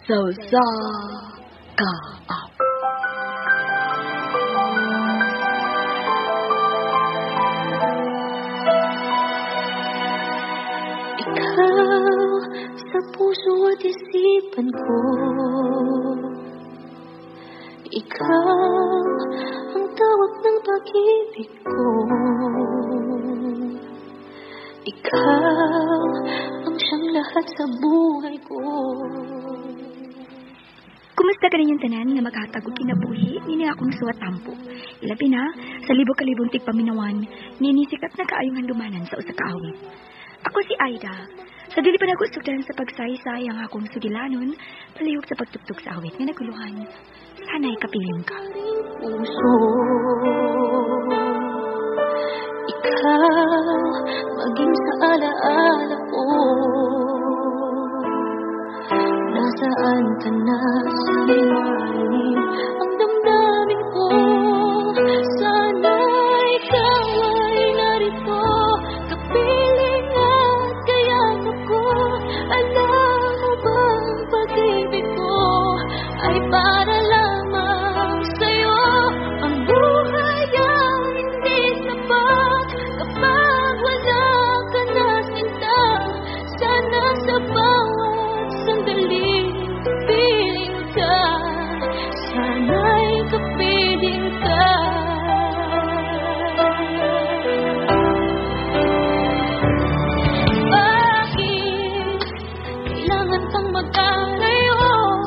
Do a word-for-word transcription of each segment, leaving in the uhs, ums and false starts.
So sa ka up. Ikaw sa puso at isipan ko, ikaw ang tawag ng pag-ibig ko, ikaw ang siyang lahat sa buhay ko. Kumusta ka ninyong tanan nga makatagog kinabuhi, nini akong suwatampo. Ilabi na, sa libo-kalibong tigpaminawan, ninisikat na kaayong handumanan sa usa ka awit. Ako si Aida. Sa dili pa nagusugdan sa pagsaysay ang akong sugilanon, palihog sa pagtugtog sa awit nga naguluhan. Sana'y kapiling ka. Puso, ikaw maging sa alaala ko. Nasaan ka na sa marinig ang damdamin ko? Sana'y ikaw ay narito, kapiling at kayakap ko. Alam mo bang pag-ibig ko ay para lamang sa'yo? Ang buhay ay hindi sapat kapag wala ka na sinta. Sana sa bawat sandali kapiling ka, sana'y kapiling ka. Bakit kailangan kang magkalayo?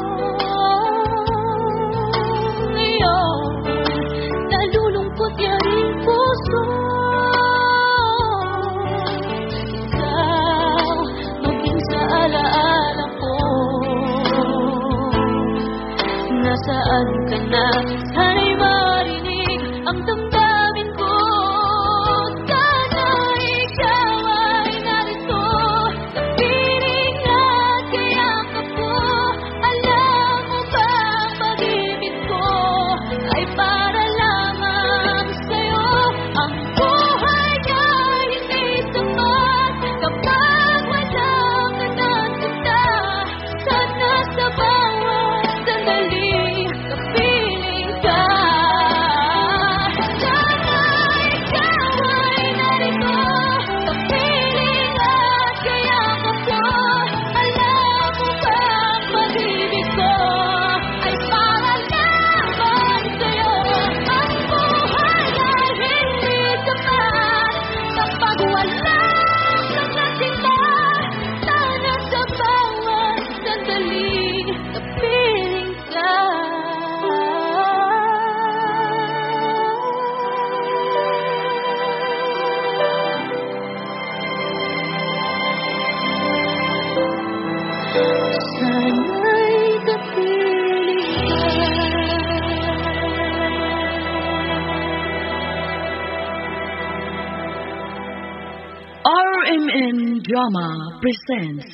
Ngayon, nalulungkot yaring puso. Ikaw, maging sa alaala ko. Nasaan ka na? Sana'y marinig ang damdamin ko. Sana ikaw ay narito, kapiling at kayakap ko. Alam mo bang pag-ibig ko ay para lamang sa'yo? Ang buhay ay hindi sapat kapag wala ka na sinta. Sana sa bawat sandali kapiling ka. Sana ikaw ay narito, kapiling at kayakap ko. Alam mo bang pag-ibig ko ay para lamang sa'yo? Ang buhay ay hindi sapat kapag wala kang nasinta. Sana sa bawat sandali kapiling ka. Sana'y kapiling R M N Drama presents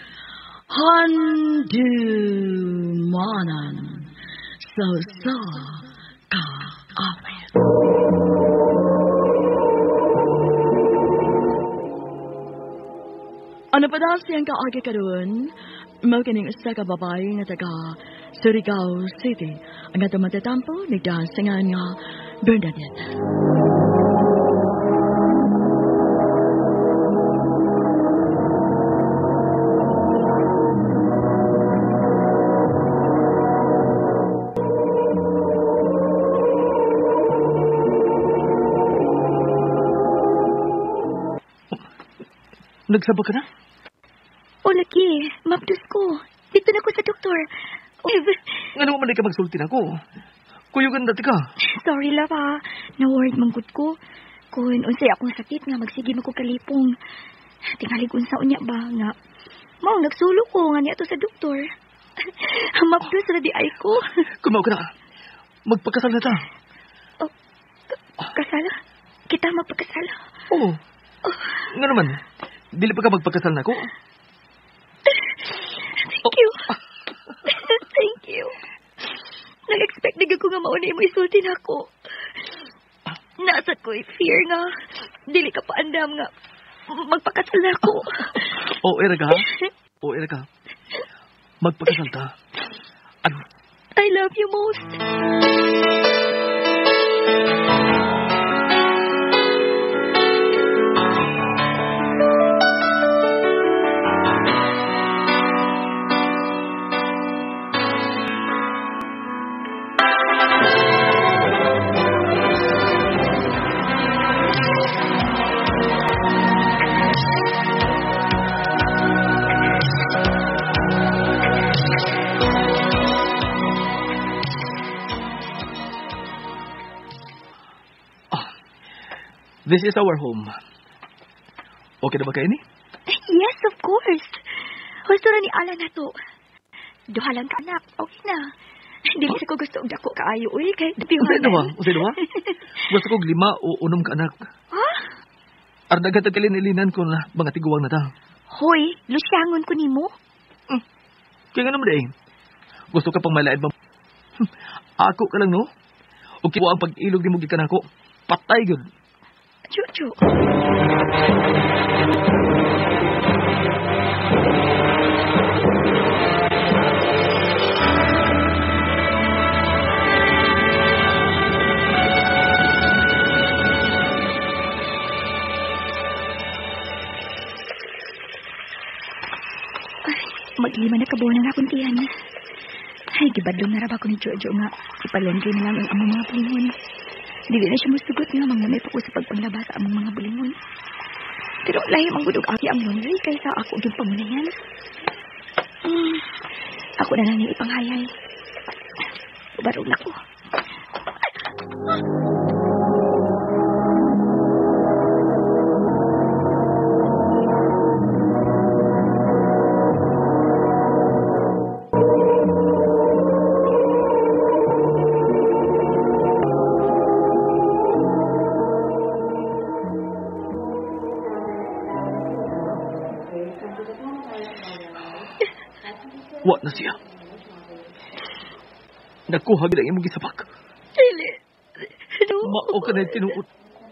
Handumanan. So sa ka Awit. Ano pa daw siyang kaagi karoon? Mao kining usa ka babae nga taga Surigao City. Ang ato matatampo nagdasingan nga Bernadette. Nagsaba ka na? O, laki, mapdos ko. Dito na ko sa doktor. Nga naman ka magsulti na ko. Kuyugan dati ka. Sorry la pa. Na-worried manggod ko. Kung unsay akong sakit nga magsige mo ko kalipong. Tingalig unsa unya ba nga. Mao nagsulo ko nga niya to sa doktor. Mapdos ra di ay ko. Kumaw ka na. Magpakasal na ta. Oh, ka- kasala? Kita magpakasala? Oo. Oh. Nga naman. Dili pa ka magpakasal na ko. Thank you. Thank you. Nag-expect na ko nga mauna mo isulti na ako. Nasa ko'y fear nga. Dili ka paandam nga. Magpakasal na ako. O, era ka ha? O, era ka. Magpakasal ta. Ano? I love you most. This is our home. Okay na ba kayo ni? Yes, of course. Gusto na ni Alan na to. Duha lang ka, anak. Okay na. Dili huh? ko gusto og dako kaayo, uy. Kay Usay duha? Usay duha? Gusto ko lima o unom ka, anak. Ha? Ardagat ang kalinilinan ko na mga tiguwang na ta. Hoy, lusyangon ko nimo. Hmm. Kaya nga naman eh. Gusto ka pang malaid ba? Hmm. Ako ka lang, no? O kiwa ang pag-ilog ni mo gikan ako. Patay, good. Chuchu. Maglima na kabuo ng akong tiyan. Ay, gibadlong na raba ko ni Jojo nga. Ipalendry na lang ang among mga bulingon. Dili na siya musugot nga mangunay pa ko sa pagpanglaba sa among mga bulingon. Pero lahi manggudog aki ang laundry kaysa ako yung pamunayan. Hmm, ako na lang yung ipanghayay. Barong na ko. Wa na siya. Nakuha gila imong gisabak. Dili. No. Mao ka na tinuod.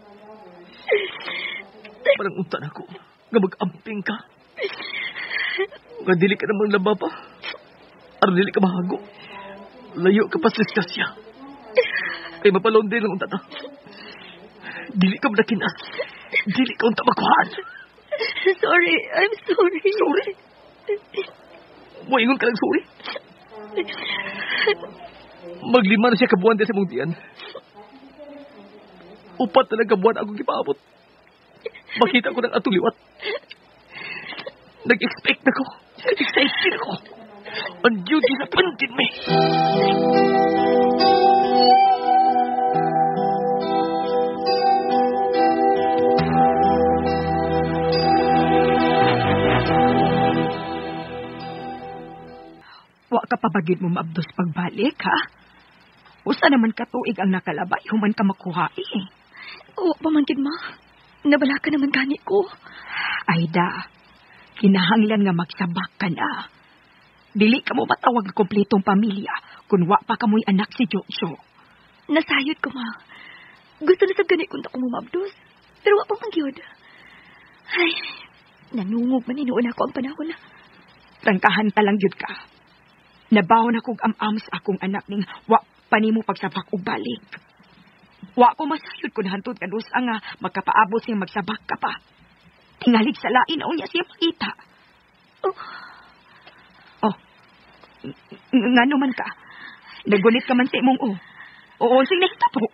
Parang unta na ko. Nga mag-amping ka. Nga dili ka naman laba pa. Aron dili ka mahago. Layo ka pa sa siya. Kay mapalon din ang unta ta. Dili ka manakinas. Dili ka unta makuhaan. Sorry. I'm sorry. Sorry? Moingon ka lang sorry. Maglima na siya kabuan din sa mong tiyan. Upat na lang kabuan akong ipaabot. Makita ko ng atuliwat. Nag-expect na ko. Excited ako. Ang duty na pantin me. Wa ka pabagid mo maabdos pagbalik, ha? Usa naman ka tuig ang nakalabay, human ka makuha eh. O, pamangkin ma. Nabala ka naman gani ko. Aida, kinahanglan nga magsabak ka na. Dili ka mo matawag ng kompletong pamilya kung wa pa kamoy anak si Jojo. Nasayod ko, ma. Gusto na sa gani kung ako mo maabdos. Pero wa pa mangyod. Ay, nanungog man inuuna ko ang panahon na. Trangkahan talang yun ka. Nabawon akong am-am sa akong anak ning wa pa nimo pagsabak og balik. Wa ko masayod kun hantod ka dusa nga magkapaabot siyang magsabak ka pa. Tingalig sa lain o niya siya makita. Oh. Oh. Ngano man ka? Nagunit ka man sa imong o. Oo, sing nakita po.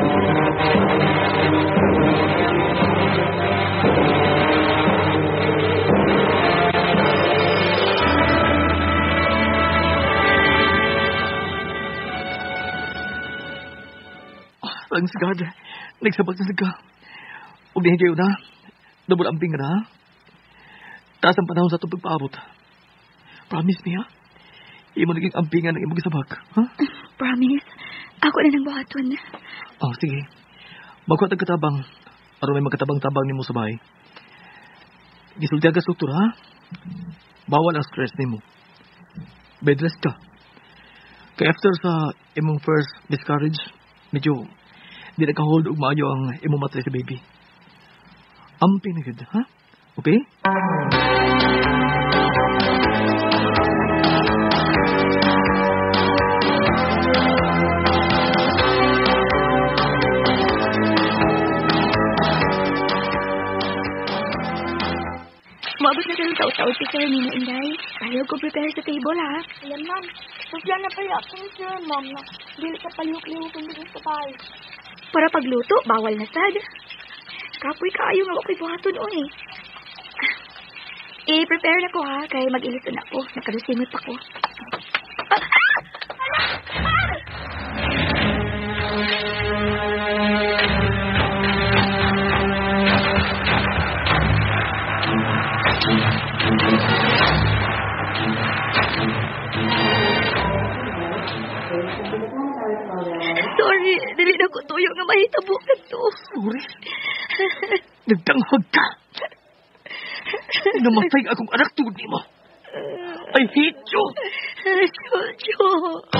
Thanks God. Nagsabak na siya. Huwag na kayo na. Double amping ka na, ha? Taas ang panahon sa itong pagpaabot. Promise me, ha? Imo naging ampingan ng imong gisabak, ha? Promise. Ako na nang buhaton. Oh, sige. Magkuha tag katabang. Aron may magkatabang-tabang nimo sa bahay. Gisultihan ka struktura, ha? Bawal ang stress nimo. Bed rest ka. Kaya after sa imong first miscarriage, medyo di naka-hold og maayo ang imong matay sa baby. Amping na gud, ha? Okay? Taot-taot si sir ni Inday. Ayaw ko prepare sa table, ha? Ayan, ma'am. Sofya na pa yung ni sir, ma'am. Na, dili ka palihok-lihok kung dito sa bahay. Para pagluto, bawal na sad. Kapoy kaayo nga ako'y buhaton, oy. I-prepare na ko, ha? Kaya mag-ilisan ako. Nakalusimot ako. Ah! Sorry, dili na ko tuyo nga mahitabo ka to. Sorry. Nagdanghag ka. Namatay akong anak tungod ni mo. I hate you. Jojo.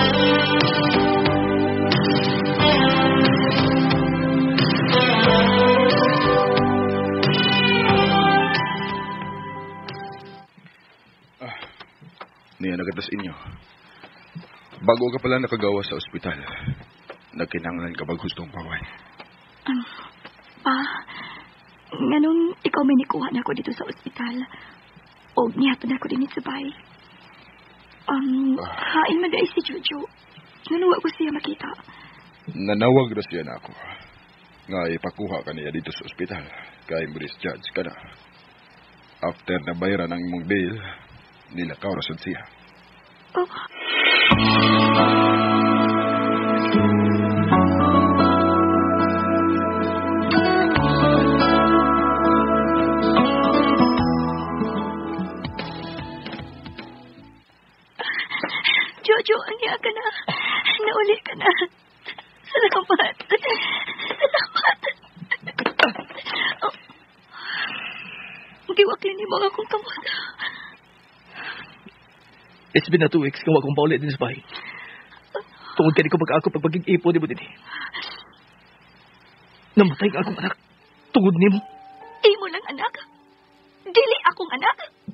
Ah, niya nagatas inyo. Bago ka pala nakagawa sa ospital, nagkinanglan ka bang hustong paway? Um, pa, nganong ikaw may nikuha na ako dito sa ospital. O niyato na ako din sa bahay. Um, ah. Hain magay si Jojo. Nanuwa ko siya makita. Nanawag na siya na ako. Nga ipakuha ka niya dito sa ospital. Kaya mo judge ka na. After na bayaran ang imong bail, nilakaw rason siya. Oh. Jojo, aniya ka na. Nauli ka na. Salamat. Salamat. Oh. Giwakli ni mga akong kamot. It's been na two weeks kung akong paulit din sa bahay. Tungod ka di ko pag-ako pagpaging ipo di mo din. Namatay ang akong anak. Tungod ni mo. Imo lang anak. Dili akong anak.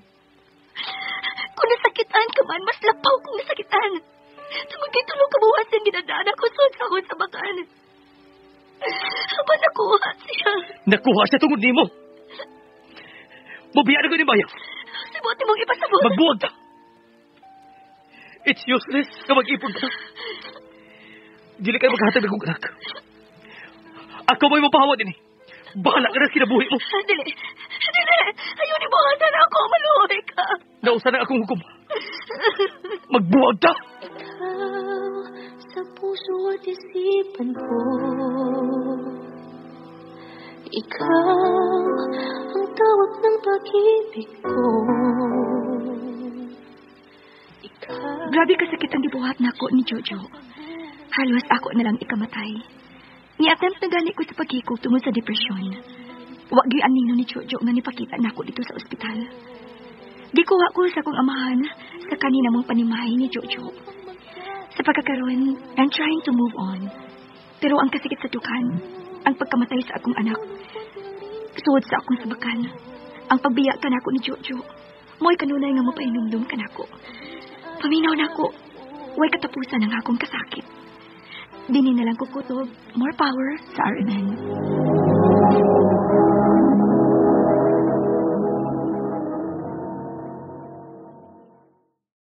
Kung nasakitan ka man, mas lapaw kung nasakitan. Tungod kay tulong kabuwas yung ginadaan ako sa ako sa bakan. Aba nakuha siya. Nakuha siya tungod ni mo. Mabiya na ko ni Bayaw. Sibuti mong ipasabot. Magbuwag ka. It's useless na mag-ipon ka. Dili kayo maghahatag akong anak. Ako mo'y mapahawa din eh. Bahala ka na kinabuhi mo. Dili. Dili. Ayaw ni buhatan na ako. Maluhay ka. Nausa na akong hukom. Magbuwag ka. Sa puso at isipan ko, ikaw ang tawag ng pag-ibig ko. Grabe kasakit ang dibuhat na ako ni Jojo. Halos ako na lang ikamatay. Ni-attempt na gani ko sa pagkikog tungod sa depresyon. Wag gyud ang nino ni Jojo nga nipakita na ako dito sa ospital. Gikuha ko sa akong amahan sa kanina mong panimahay ni Jojo. Sa pagkakaroon, I'm trying to move on. Pero ang kasikit sa dukan, ang pagkamatay sa akong anak, suod sa akong sabakan, ang pagbiyak ka na ako ni Jojo, mo'y kanunay nga mapainomdom ka na ako. Paminaw na ako, way katapusan ang akong kasakit. Dini na lang kukutob, more power sa R N N.